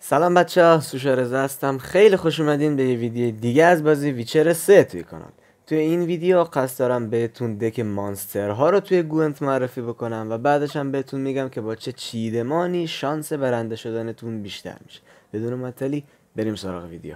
سلام بچه ها، سوشا رضا هستم. خیلی خوش اومدین به یه ویدیو دیگه از بازی ویچر 3 توی کانال. توی این ویدیو قصد دارم بهتون دک مانسترها رو توی گوئنت معرفی بکنم و بعدش هم بهتون میگم که با چه چیدمانی شانس برنده شدنتون بیشتر میشه. بدون معطلی بریم سراغ ویدیو.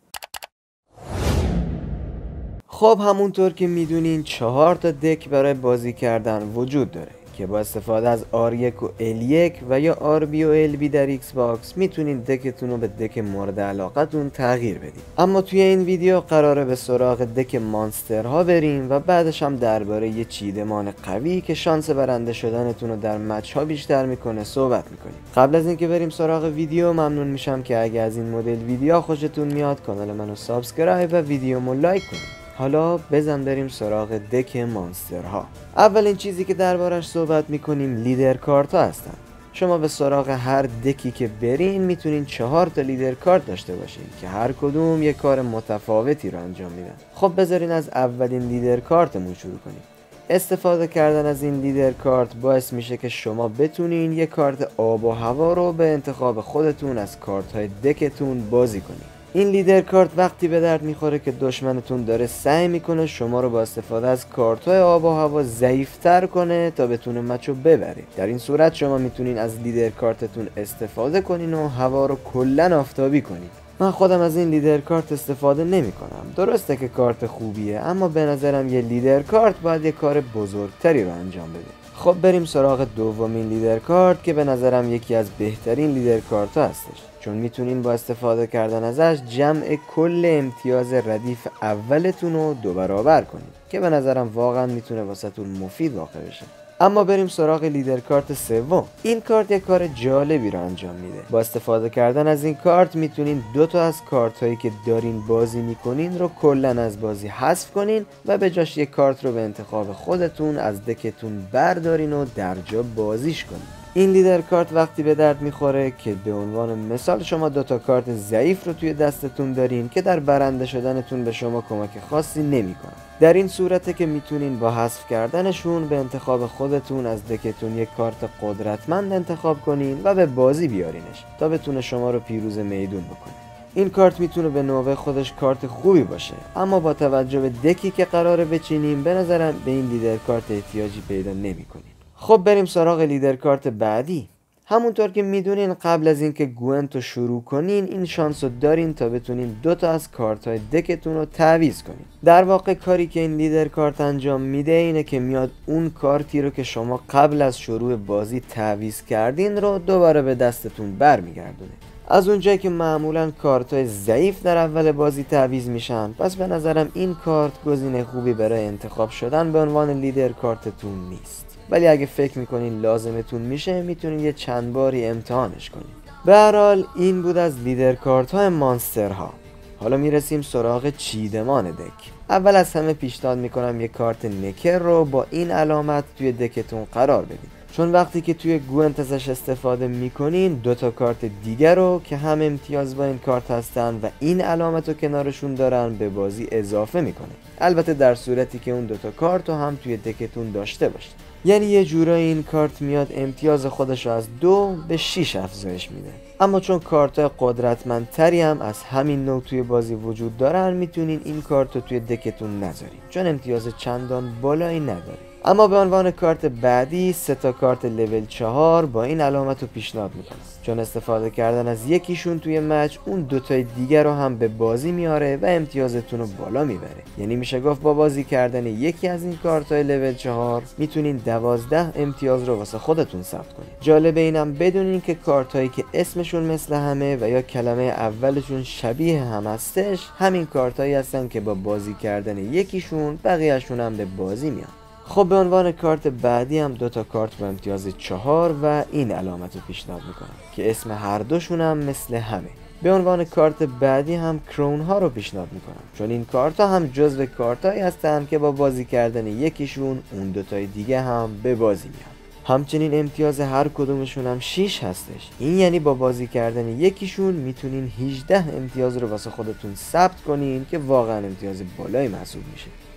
خب همونطور که میدونین 4 تا دک برای بازی کردن وجود داره که با استفاده از R1 و L1 و یا RB و LB در ایکس باکس میتونین دکتون رو به دک مورد علاقتون تغییر بدین. اما توی این ویدیو قراره به سراغ دک مانسترها بریم و بعدش هم درباره یه چیدمان قوی که شانس برنده شدنتون رو در مچ ها بیشتر میکنه صحبت میکنیم. قبل از اینکه بریم سراغ ویدیو ممنون میشم که اگه از این مدل ویدیو خوشتون میاد کانال منو سابسکرایب و ویدیومو لایک کنید. حالا بزن بریم سراغ دک مانسترها. اولین چیزی که دربارش صحبت میکنیم لیدر کارت ها هستن. شما به سراغ هر دکی که برین میتونین 4 تا لیدر کارت داشته باشین که هر کدوم یک کار متفاوتی رو انجام میدن. خب بذارین از اولین لیدر کارتمون شروع کنیم. استفاده کردن از این لیدر کارت باعث میشه که شما بتونین یک کارت آب و هوا رو به انتخاب خودتون از کارت های دکتون بازی کنین. این لیدر کارت وقتی به درد میخوره که دشمنتون داره سعی میکنه شما رو با استفاده از کارت‌های آب و هوا ضعیف‌تر کنه تا بتونه مچو ببره. در این صورت شما میتونین از لیدر کارتتون استفاده کنین و هوا رو کلاً آفتابی کنین. من خودم از این لیدر کارت استفاده نمیکنم. درسته که کارت خوبیه، اما به نظرم یه لیدر کارت باید یه کار بزرگتری رو انجام بده. خب بریم سراغ دومین لیدر کارت که به نظرم یکی از بهترین لیدر کارت ها هستش، چون میتونین با استفاده کردن ازش جمع کل امتیاز ردیف اولتون رو 2 برابر کنید که به نظرم واقعا میتونه واسهتون مفید واقع بشه. اما بریم سراغ لیدر کارت سوم. این کارت یک کار جالبی رو انجام میده. با استفاده کردن از این کارت میتونین 2 تا از کارت هایی که دارین بازی میکنین رو کلا از بازی حذف کنین و به جاش یک کارت رو به انتخاب خودتون از دکتون بردارین و در جا بازیش کنین. این لیدر کارت وقتی به درد میخوره که به عنوان مثال شما 2 تا کارت ضعیف رو توی دستتون دارین که در برنده شدنتون به شما کمک خاصی نمیکنه. در این صورته که میتونین با حذف کردنشون به انتخاب خودتون از دکتون یک کارت قدرتمند انتخاب کنین و به بازی بیارینش تا بتونه شما رو پیروز میدون بکنه. این کارت میتونه به نوبه خودش کارت خوبی باشه، اما با توجه به دکی که قراره بچینیم به نظرم به این لیدر کارت احتیاجی پیدا نمیکنین. خب بریم سراغ لیدر کارت بعدی. همونطور که میدونین قبل از اینکه گوئنت رو شروع کنین این شانس رو دارین تا بتونین 2 تا از کارت های دکتون رو تعویض کنین. در واقع کاری که این لیدر کارت انجام میده اینه که میاد اون کارتی رو که شما قبل از شروع بازی تعویض کردین رو دوباره به دستتون برمیگردونه. از اونجایی که معمولا کارت های ضعیف در اول بازی تعویض میشن، پس به نظرم این کارت گزینه خوبی برای انتخاب شدن به عنوان لیدر کارتتون نیست. ولی اگه فکر میکنین لازمتون میشه میتونین یه چند باری امتحانش کنین. به هر حال این بود از لیدر کارت های مانسترها. حالا میرسیم سراغ چیدمان دک. اول از همه پیشنهاد میکنم یه کارت نکر رو با این علامت توی دکتون قرار بدین، چون وقتی که توی گوئنت ازش استفاده میکنین 2 تا کارت دیگر رو که هم امتیاز با این کارت هستن و این علامت رو کنارشون دارن به بازی اضافه میکنه. البته در صورتی که اون 2 تا کارت رو هم توی دکتون داشته باشین. یعنی یه جورایی این کارت میاد امتیاز خودش رو از 2 به 6 افزایش میده. اما چون کارت قدرتمندتری هم از همین نوع توی بازی وجود دارن میتونین این کارت رو توی دکتون نذارین، چون امتیاز چندان بالایی نداره. اما به عنوان کارت بعدی 3 تا کارت لول 4 با این علامت رو پیشنهاد میکنم، چون استفاده کردن از یکیشون توی مچ اون 2 تای دیگر رو هم به بازی میاره و امتیازتون رو بالا میبره. یعنی میشه گفت با بازی کردن یکی از این کارت های لول 4 میتونین 12 امتیاز رو واسه خودتون ثبت کنین. جالب اینم بدونین که کارت هایی که اسمشون مثل همه و یا کلمه اولشون شبیه هم هستش همین کارت هایی هستن که با بازی کردن یکیشون بقیهشون هم به بازی میان. خب به عنوان کارت بعدی هم 2 تا کارت با امتیاز 4 و این علامت رو پیشنهاد میکنم که اسم هر دوشون هم مثل همه. به عنوان کارت بعدی هم کرون ها رو پیشنهاد میکنم، چون این کارت ها هم جزو کارت هایی هستن که با بازی کردن یکیشون اون 2 تای دیگه هم به بازی میان. همچنین امتیاز هر کدومشون هم 6 هستش. این یعنی با بازی کردن یکیشون میتونین 18 امتیاز رو واسه خودتون ثبت کنین که واقعا امتیاز بالایی محسوب میشه.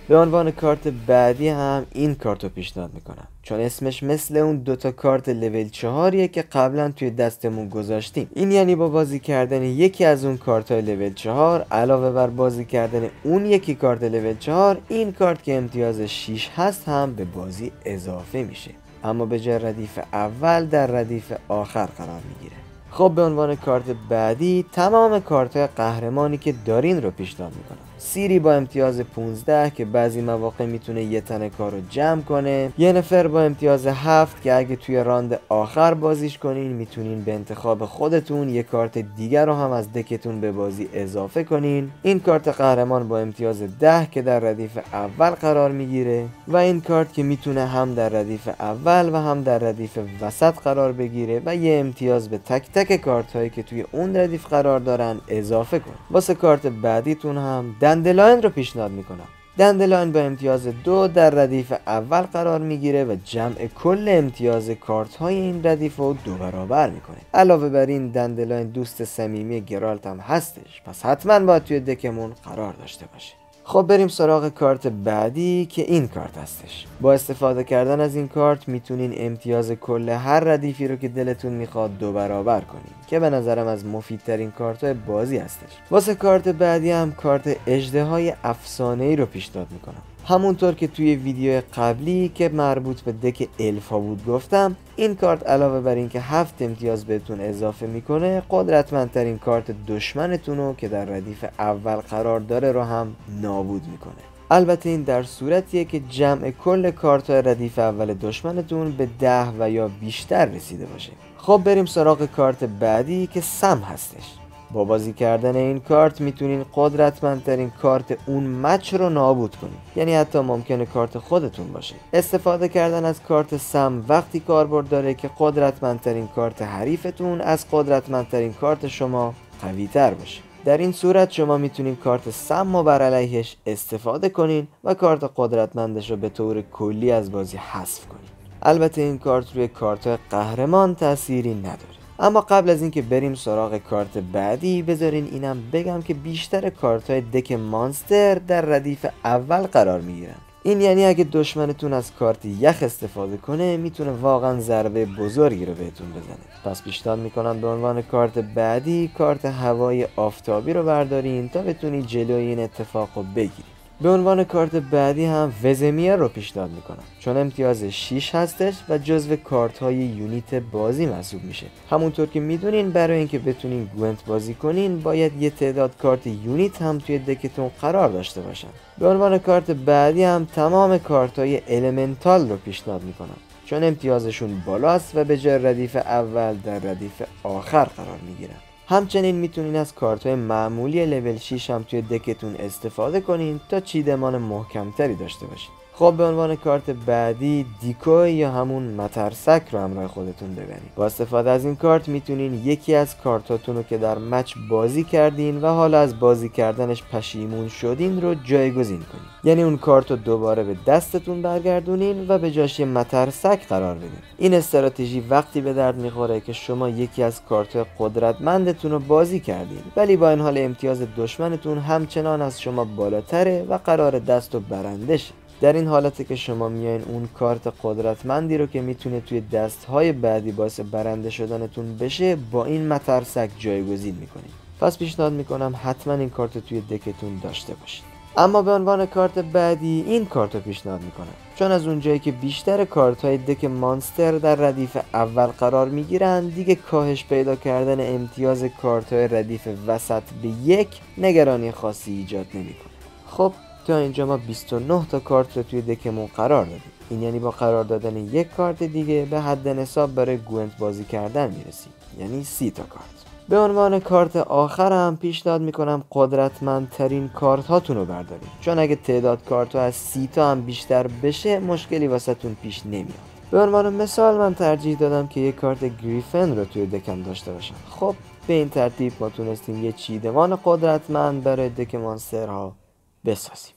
به عنوان کارت بعدی هم این کارت رو پیشنهاد میکنم، چون اسمش مثل اون دوتا کارت لول 4 که قبلا توی دستمون گذاشتیم. این یعنی با بازی کردن یکی از اون کارت های لول 4 علاوه بر بازی کردن اون یکی کارت لول 4، این کارت که امتیاز 6 هست هم به بازی اضافه میشه، اما به جای ردیف اول در ردیف آخر قرار میگیره. خب به عنوان کارت بعدی تمام کارت های قهرمانی که دارین رو پیشنهاد میکنم. سیری با امتیاز 15 که بعضی مواقع میتونه یه تنه کار رو جمع کنه، یه نفر با امتیاز 7 که اگه توی راند آخر بازیش کنین میتونین به انتخاب خودتون یه کارت دیگر رو هم از دکتون به بازی اضافه کنین. این کارت قهرمان با امتیاز 10 که در ردیف اول قرار میگیره و این کارت که میتونه هم در ردیف اول و هم در ردیف وسط قرار بگیره و یه امتیاز به تک تک کارت هایی که توی اون ردیف قرار دارن اضافه کن. واسه کارت بعدیتون هم دندلاین رو پیشنهاد میکنم. دندلاین با امتیاز 2 در ردیف اول قرار میگیره و جمع کل امتیاز کارت های این ردیف رو 2 برابر میکنه. علاوه بر این دندلاین دوست صمیمی گرالت هم هستش، پس حتما باید توی دکمون قرار داشته باشه. خب بریم سراغ کارت بعدی که این کارت هستش. با استفاده کردن از این کارت میتونین امتیاز کل هر ردیفی رو که دلتون میخواد 2 برابر کنین، که به نظرم از مفیدترین کارت های بازی هستش. واسه کارت بعدی هم کارت اژدهای افسانه‌ای رو پیشنهاد میکنم. همونطور که توی ویدیو قبلی که مربوط به دک الفا بود گفتم، این کارت علاوه بر اینکه 7 امتیاز بهتون اضافه میکنه، قدرتمندترین کارت دشمنتون رو که در ردیف اول قرار داره رو هم نابود میکنه. البته این در صورتیه که جمع کل کارت های ردیف اول دشمنتون به 10 و یا بیشتر رسیده باشه. خب بریم سراغ کارت بعدی که سم هستش. با بازی کردن این کارت میتونین قدرتمندترین کارت اون مچ رو نابود کنین، یعنی حتی ممکنه کارت خودتون باشه. استفاده کردن از کارت سم وقتی کاربرد داره که قدرتمندترین کارت حریفتون از قدرتمندترین کارت شما قوی تر باشه. در این صورت شما میتونین کارت سم رو بر علیهش استفاده کنین و کارت قدرتمندش رو به طور کلی از بازی حذف کنین. البته این کارت روی کارت قهرمان تأثیری نداره. اما قبل از اینکه بریم سراغ کارت بعدی، بذارین اینم بگم که بیشتر کارت های دک مانستر در ردیف اول قرار میگیرن. این یعنی اگه دشمنتون از کارت یخ استفاده کنه میتونه واقعا ضربه بزرگی رو بهتون بزنه. پس پیشنهاد میکنم به عنوان کارت بعدی کارت هوای آفتابی رو بردارین تا بتونی جلوی این اتفاق رو بگیرید. به عنوان کارت بعدی هم وزمیر رو پیشنهاد میکنم، چون امتیاز 6 هستش و جزو کارت های یونیت بازی محسوب میشه. همونطور که میدونین برای اینکه بتونین گونت بازی کنین باید یه تعداد کارت یونیت هم توی دکتون قرار داشته باشن. به عنوان کارت بعدی هم تمام کارت های المنتال رو پیشنهاد میکنم، چون امتیازشون بالاست و به جای ردیف اول در ردیف آخر قرار میگیرن. همچنین میتونین از کارت های معمولی لول 6 هم توی دکتون استفاده کنین تا چیدمان محکمتری داشته باشین. خب به عنوان کارت بعدی دیکوی یا همون مترسک رو همراه خودتون ببرین. با استفاده از این کارت میتونین یکی از کارتاتون رو که در مچ بازی کردین و حالا از بازی کردنش پشیمون شدین رو جایگزین کنین. یعنی اون کارت رو دوباره به دستتون برگردونین و به جاش مترسک قرار بدین. این استراتژی وقتی به درد میخوره که شما یکی از کارت قدرتمندتون رو بازی کردین، ولی با این حال امتیاز دشمنتون همچنان از شما بالاتره و قرار دست و برنده شه. در این حالته که شما میاین اون کارت قدرتمندی رو که میتونه توی دستهای بعدی باعث برنده شدنتون بشه با این مترسک جایگزین میکنید. پس پیشنهاد میکنم حتما این کارت توی دکتون داشته باشید. اما به عنوان کارت بعدی این کارت رو پیشنهاد میکنم، چون از اونجایی که بیشتر کارت های دک مانستر در ردیف اول قرار میگیرن، دیگه کاهش پیدا کردن امتیاز کارت های ردیف وسط به 1 نگرانی خاصی ایجاد نمیکنه. خب تا اینجا ما 29 تا کارت رو توی دکمون قرار دادیم. این یعنی با قرار دادن یک کارت دیگه به حد نصاب برای گونت بازی کردن میرسیم، یعنی 30 تا کارت. به عنوان کارت آخرم پیشنهاد میکنم قدرتمندترین کارت هاتون رو بردارید، چون اگه تعداد کارت ها از 30 تا هم بیشتر بشه مشکلی واسهتون پیش نمیاد. به عنوان مثال من ترجیح دادم که یک کارت گریفن رو توی دکم داشته باشم. خب به این ترتیب ما تونستیم یه چیدمان قدرتمند برای دک مانسترها بسازیم.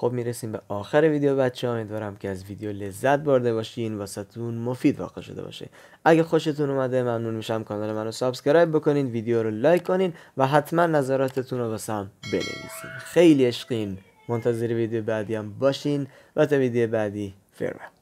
خب میرسیم به آخر ویدیو بچه ها. امیدوارم که از ویدیو لذت برده باشین، واسهتون مفید واقع شده باشه. اگه خوشتون اومده ممنون میشم کانال منو سابسکرایب بکنین، ویدیو رو لایک کنین و حتما نظراتتون رو واسم بنویسین. خیلی عشقین، منتظر ویدیو بعدی هم باشین و تا ویدیو بعدی فیرول.